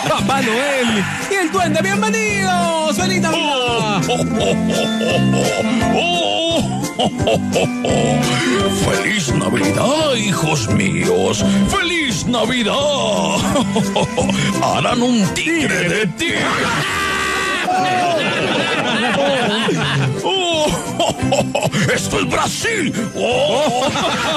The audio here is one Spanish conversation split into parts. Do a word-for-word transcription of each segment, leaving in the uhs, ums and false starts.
Papá Noel y el duende, bienvenidos. ¡Feliz Navidad! Oh, oh, oh, oh, oh, oh, oh, oh. ¡Feliz Navidad, hijos míos! ¡Feliz Navidad! ¡Harán un tigre de ti! Oh, oh, oh, ¡esto es Brasil! ¡Oh!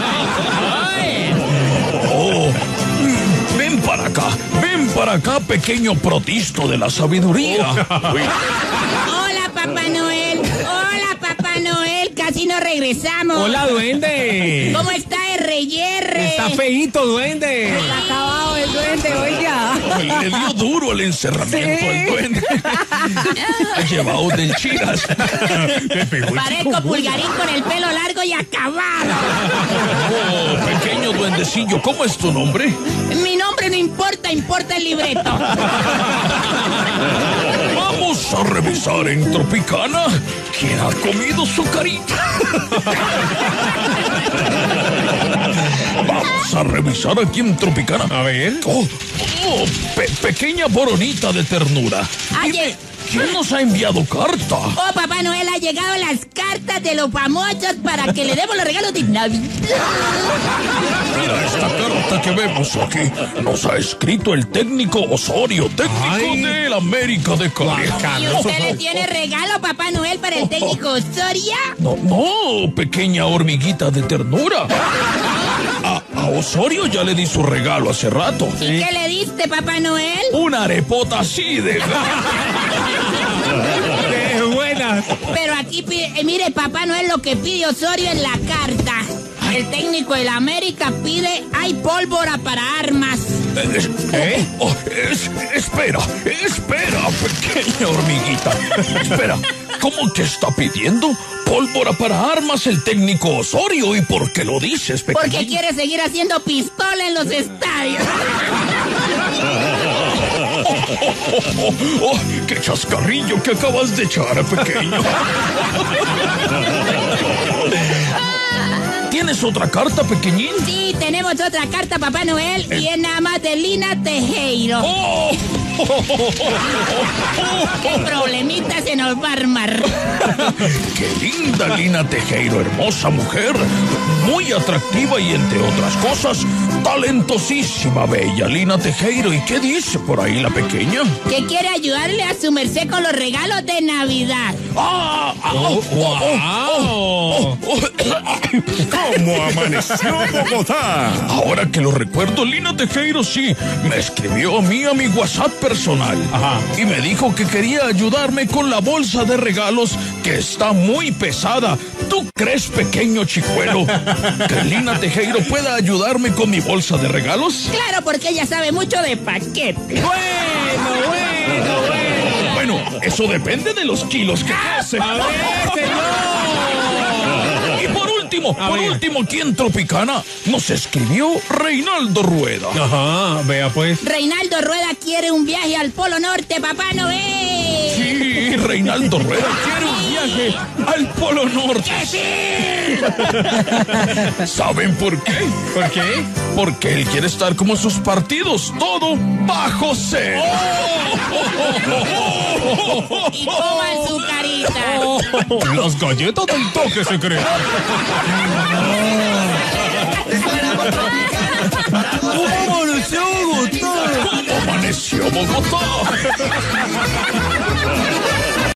Oh, ven para acá, ven para acá, pequeño protisto de la sabiduría. Hola, Papá Noel. Hola, Papá Noel. Casi nos regresamos. Hola, duende. ¿Cómo está el reyerre? Está feíto, duende. Está acabado el duende, oiga. Le dio duro el encerramiento al duende. Ha llevado del chiras. Parezco Pulgarín con el pelo largo y acabado. Oh, pequeño duendecillo, ¿cómo es tu nombre? Mi nombre no importa, importa el libreto. Vamos a revisar en Tropicana quién ha comido su carita. Vamos a revisar aquí en Tropicana. A ver. Oh, oh, pe- pequeña boronita de ternura. Ay, Dime, eh. ¿quién nos ha enviado carta? Oh, Papá Noel, ha llegado las cartas de los famosos para que le demos los regalos de Navidad. Mira esta carta que vemos aquí. Nos ha escrito el técnico Osorio, técnico Ay. del América de Cali. ¿Y usted le tiene regalo, Papá Noel, para el técnico Soria? No, no, pequeña hormiguita de ternura. A, a Osorio ya le di su regalo hace rato. ¿Y qué le diste, Papá Noel? Una arepota así de... ¡Qué buena! Pero aquí pide, eh, mire, Papá Noel, lo que pide Osorio en la carta. El técnico de la América pide, hay pólvora para armas. Es- ¿Eh? oh, oh, es- espera, espera, pequeña hormiguita. Espera, ¿cómo que está pidiendo pólvora para armas el técnico Osorio? ¿Y por qué lo dices, pequeña? Porque quiere seguir haciendo pistola en los estadios. Oh, oh, oh, oh, ¡qué chascarrillo que acabas de echar, pequeño! ¿Tienes otra carta, pequeñín? Sí, tenemos otra carta, Papá Noel, y es nada más de Lina Tejero. ¡Oh! ¿Qué problemita se nos va a armar? ¡Qué linda Lina Tejero, hermosa mujer! Muy atractiva y, entre otras cosas, talentosísima, bella Lina Tejero. ¿Y qué dice por ahí la pequeña? Que quiere ayudarle a su merced con los regalos de Navidad. ¡Ah! ah, oh, oh, oh, oh, oh. ¿Cómo amaneció Bogotá? Ahora que lo recuerdo, Lina Tejero sí me escribió a mí a mi WhatsApp personal. Ajá. Y me dijo que quería ayudarme con la bolsa de regalos que está muy pesada. ¿Tú crees, pequeño chicuelo, que Lina Tejero pueda ayudarme con mi bolsa de regalos? Claro, porque ella sabe mucho de paquete. Bueno, bueno, bueno. Bueno, eso depende de los kilos que pese. A ver, señor. Y por último, A por ver. último, aquí en Tropicana nos escribió Reinaldo Rueda. Ajá, vea pues. Reinaldo Rueda quiere un viaje al Polo Norte, Papá Noel. Sí, Reinaldo Rueda quiere un viaje al Polo Norte. ¿Saben por qué? ¿Por qué? Porque él quiere estar como sus partidos, todo bajo cero. Y coman su carita. Las galletas del toque secreto. ¡Amaneció Bogotá! ¡Amaneció Bogotá!